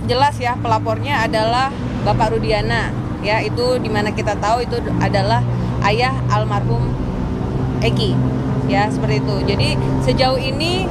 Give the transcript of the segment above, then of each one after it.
jelas ya pelapornya adalah Bapak Rudiana, ya itu dimana kita tahu itu adalah ayah almarhum Eki, ya seperti itu. Jadi sejauh ini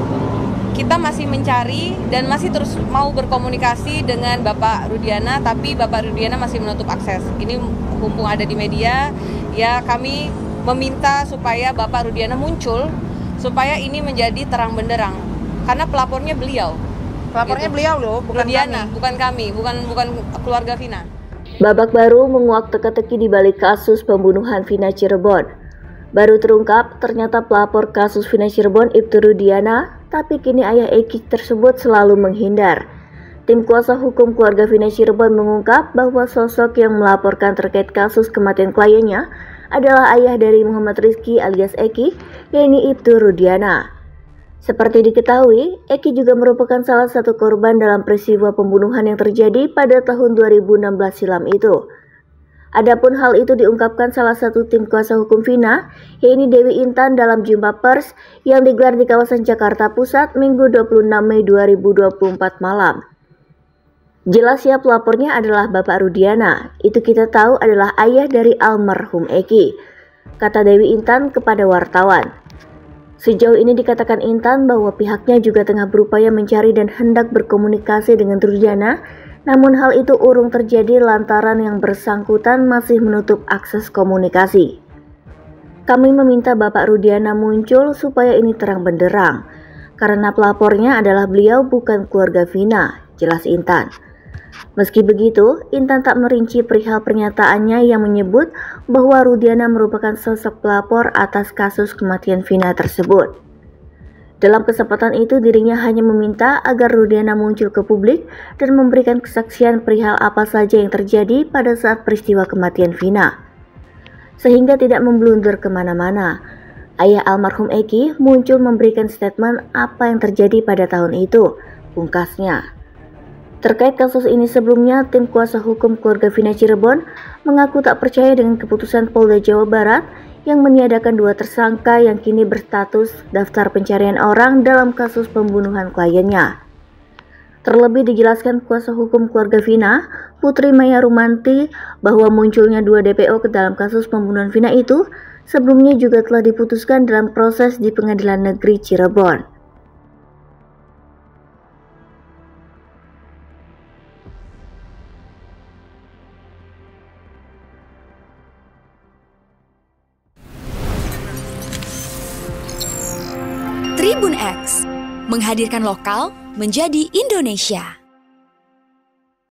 kita masih mencari dan masih terus mau berkomunikasi dengan Bapak Rudiana, tapi Bapak Rudiana masih menutup akses. Ini mumpung ada di media, ya kami meminta supaya Bapak Rudiana muncul supaya ini menjadi terang benderang, karena pelapornya beliau. Pelapornya gitu. beliau loh, bukan Rudiana, kami. bukan kami, bukan keluarga Vina. Babak baru menguak teka-teki di balik kasus pembunuhan Vina Cirebon. Baru terungkap, ternyata pelapor kasus Vina Cirebon Ibtu Rudiana, tapi kini ayah Eki tersebut selalu menghindar. Tim kuasa hukum keluarga Vina Cirebon mengungkap bahwa sosok yang melaporkan terkait kasus kematian kliennya adalah ayah dari Muhammad Rizky alias Eki, yaitu Ibtu Rudiana. Seperti diketahui, Eki juga merupakan salah satu korban dalam peristiwa pembunuhan yang terjadi pada tahun 2016 silam itu. Adapun hal itu diungkapkan salah satu tim kuasa hukum Vina, yaitu Dewi Intan dalam jumpa pers yang digelar di kawasan Jakarta Pusat Minggu 26 Mei 2024 malam. Jelas ya pelapornya adalah Bapak Rudiana, itu kita tahu adalah ayah dari almarhum Eki, kata Dewi Intan kepada wartawan. Sejauh ini dikatakan Intan bahwa pihaknya juga tengah berupaya mencari dan hendak berkomunikasi dengan Rudiana, namun hal itu urung terjadi lantaran yang bersangkutan masih menutup akses komunikasi. Kami meminta Bapak Rudiana muncul supaya ini terang benderang, karena pelapornya adalah beliau bukan keluarga Vina, jelas Intan. Meski begitu, Intan tak merinci perihal pernyataannya yang menyebut bahwa Rudiana merupakan sosok pelapor atas kasus kematian Vina tersebut. Dalam kesempatan itu, dirinya hanya meminta agar Rudiana muncul ke publik dan memberikan kesaksian perihal apa saja yang terjadi pada saat peristiwa kematian Vina, sehingga tidak memblunder kemana-mana. Ayah almarhum Eki muncul memberikan statement apa yang terjadi pada tahun itu, pungkasnya. Terkait kasus ini sebelumnya, tim kuasa hukum keluarga Vina Cirebon mengaku tak percaya dengan keputusan Polda Jawa Barat yang meniadakan 2 tersangka yang kini berstatus daftar pencarian orang dalam kasus pembunuhan kliennya. Terlebih dijelaskan kuasa hukum keluarga Vina, Putri Maya Rumanti, bahwa munculnya 2 DPO ke dalam kasus pembunuhan Vina itu sebelumnya juga telah diputuskan dalam proses di Pengadilan Negeri Cirebon. Tribun X menghadirkan lokal menjadi Indonesia.